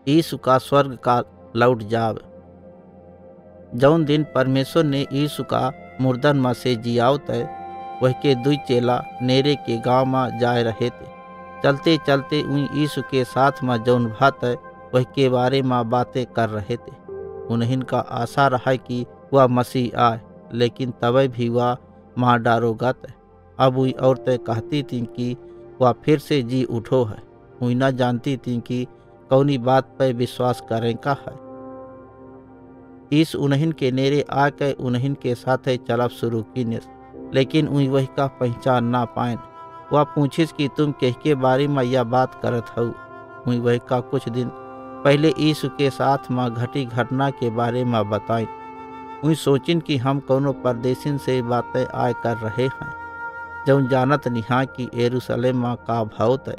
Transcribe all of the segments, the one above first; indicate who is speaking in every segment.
Speaker 1: यीशु का स्वर्ग का लौट जावे। जौन दिन परमेश्वर ने यीशु का मुर्दन में से जियावत है, वह के दुई चेला नेरे के गांव में जाए रहे थे। चलते चलते उन यीशु के साथ में जौन भात है, वह के बारे में बातें कर रहे थे। उन्हें का आशा रहा कि वह मसीह आए, लेकिन तब भी वह मार डारोगत है। अब वही औरतें कहती थीं कि वह फिर से जी उठो है। वही न जानती थीं कि कौनी बात पर विश्वास करें का है। यीशु उन्हें के नेरे आके उन्हें के साथ चलब शुरू कीने, लेकिन उन वही का पहचान ना पाएन। वह पूछिस कि तुम कह के बारे में यह बात करत हो। उन वही का कुछ दिन पहले यीशु के साथ में घटी घटना के बारे में बताएं। उन सोचिन कि हम कोनो परदेसिन से बातें आय कर रहे हैं, जौन जानत निहा कि यरूशलेम में का भावत है।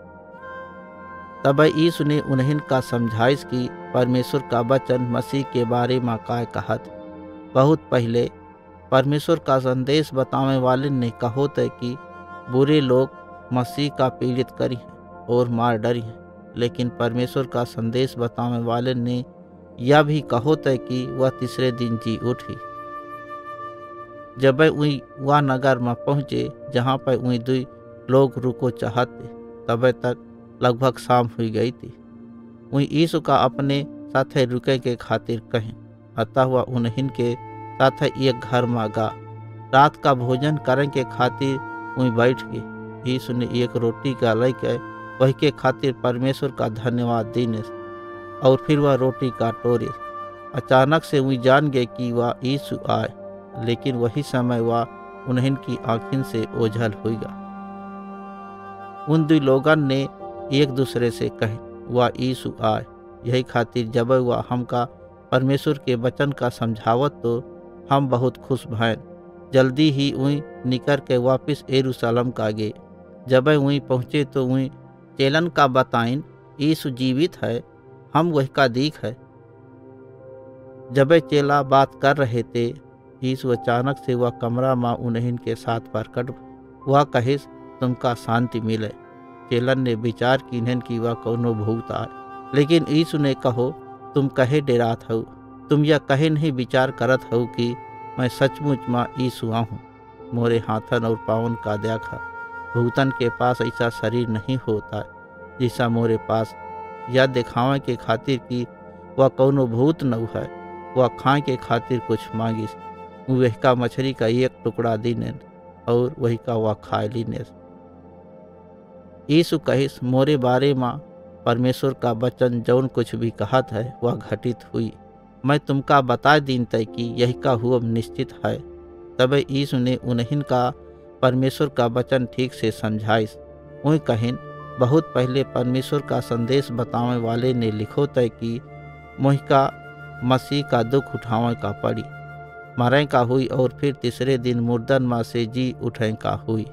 Speaker 1: तब यीशु ने उन्हें का समझाइस कि परमेश्वर का वचन मसीह के बारे में का कहत। बहुत पहले परमेश्वर का संदेश बताने वाले ने कहोत है कि बुरे लोग मसीह का पीड़ित करी हैं और मार डरी हैं, लेकिन परमेश्वर का संदेश बताने वाले ने यह भी कहोत है कि वह तीसरे दिन जी उठी। जब वह नगर में पहुँचे जहाँ पर वही दुई लोग रुको चाहते, तब तक लगभग शाम हुई गई थी। वही यीशु का अपने साथ रुके के खातिर कहें, अतः वह उन्हीं के साथ एक घर में गा। रात का भोजन करने के खातिर वही बैठ गए। यीशु ने एक रोटी का लेकर वही के खातिर परमेश्वर का धन्यवाद देने और फिर वह रोटी का टोरे। अचानक से वही जान गए कि वह यीशु आए, लेकिन वही समय वह उन्हीं की आँखों से ओझल होगा। उन दो लोगन ने एक दूसरे से कहे, वह यीशु आए। यही खातिर जब वह हमका परमेश्वर के वचन का समझावत तो हम बहुत खुश भैन। जल्दी ही वहीं निकल के वापस यरूशलेम का गए। जब वहीं पहुँचे तो वहीं चेलन का बताइन यीशु जीवित है, हम वही का दीख है। जब चेला बात कर रहे थे, यीशु अचानक से वह कमरा में उन्हीं के साथ प्रकट। वह कहे तुमका शांति मिले। चेलन ने विचार कीन्हन कि वह कोनो भूत आए, लेकिन यीशु ने कहो तुम कहे डेरात हो। तुम यह कहे नहीं विचार करत हो कि मैं सचमुच में यीशु हूँ। मोरे हाथन और पावन का देखा। भूतन के पास ऐसा शरीर नहीं होता जैसा मोरे पास, यह दिखावे के खातिर कि वह कोनो भूत न है। वह खाए के खातिर कुछ मांगिस। वही का मछली का एक टुकड़ा दीने और वही का वह खाए लीने। यीशु कहिस मोरे बारे में परमेश्वर का वचन जौन कुछ भी कहत है वह घटित हुई। मैं तुमका बता दीन तय कि यही का हुआ निश्चित है। तब यीशु ने उन्हीं का परमेश्वर का वचन ठीक से समझाइस। वही कहिन बहुत पहले परमेश्वर का संदेश बताने वाले ने लिखो तय कि मोहि का मसीह का दुख उठावे का पड़ी, मरे का हुई और फिर तीसरे दिन मुर्दन में से जी उठे का हुई।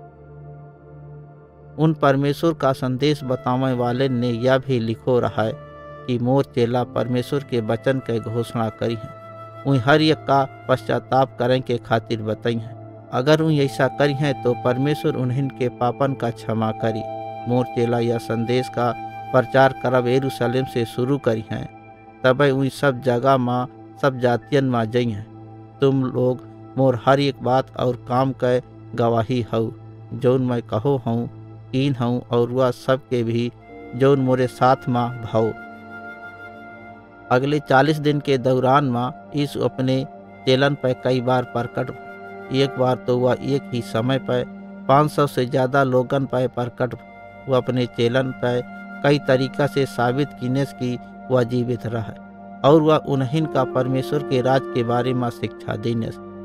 Speaker 1: उन परमेश्वर का संदेश बताने वाले ने यह भी लिखो रहा है कि मोर चेला परमेश्वर के वचन के घोषणा करी है। उन हर एक का पश्चाताप करें के खातिर बताई है। अगर उन ऐसा करी है तो परमेश्वर उन्हीं के पापन का क्षमा करी। मोर चेला यह संदेश का प्रचार करब यरूशलेम से शुरू करी हैं, तब उन सब जगह में सब जातियन में जई हैं। तुम लोग मोर हर एक बात और काम के गवाही हो, जौन मैं कहो हूँ कीन हूँ, और वह सब के भी जौन मोरे साथ में भाव। अगले 40 दिन के दौरान में यीशु अपने चेलन पर कई बार प्रकट। एक बार तो वह एक ही समय पर 500 से ज़्यादा लोगन पर प्रकट। वह अपने चेलन पर कई तरीका से साबित कीने की वह जीवित रहा और वह उन्हीं का परमेश्वर के राज के बारे में शिक्षा देने।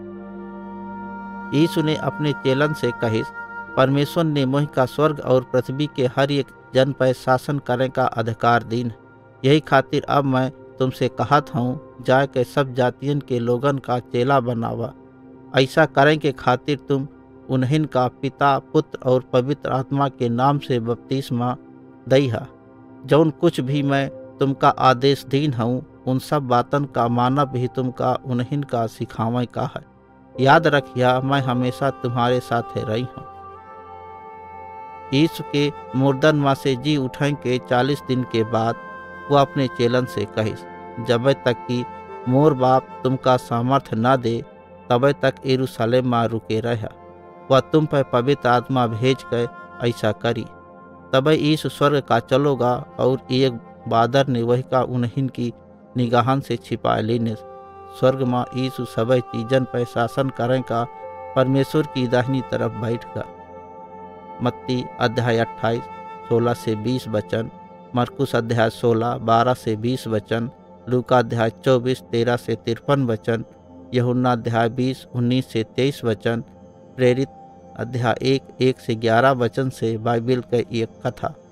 Speaker 1: यीशु ने अपने चेलन से कहे, परमेश्वर ने मोहि का स्वर्ग और पृथ्वी के हर एक जन पर शासन करने का अधिकार दीन। यही खातिर अब मैं तुमसे कहत हूँ, जाके सब जातियन के लोगन का चेला बनावा। ऐसा करें के खातिर तुम उन्हीं का पिता पुत्र और पवित्र आत्मा के नाम से बपतिस्मा दईहा। जौन कुछ भी मैं तुमका आदेश दीन हूँ उन सब बातन का मानव भी तुमका उन्हीं का सिखावे का है। याद रखिया मैं हमेशा तुम्हारे साथ रही हूँ। यीशु के मुर्दन में से जी उठने के 40 दिन के बाद वो अपने चेलन से कहिस, जब तक कि मोर बाप तुमका सामर्थ्य न दे तब तक यरूशलेम में रुके रहा। वह तुम पर पवित्र आत्मा भेज कर ऐसा करी। तब यीशु स्वर्ग का चलोगा और एक बादर ने वही का उन्हीं की निगाहन से छिपा लेने। स्वर्ग में यीशु सब चीजन पर शासन करेगा, परमेश्वर की दाहिनी तरफ बैठकर। मत्ती अध्याय 28 16 से 20 वचन, मरकुस अध्याय 16 12 से 20 वचन, लूका अध्याय 24 13 से 53 वचन, यूहन्ना अध्याय 20 19 से 23 वचन, प्रेरित अध्याय 1 1 से 11 वचन से बाइबिल का एक कथा।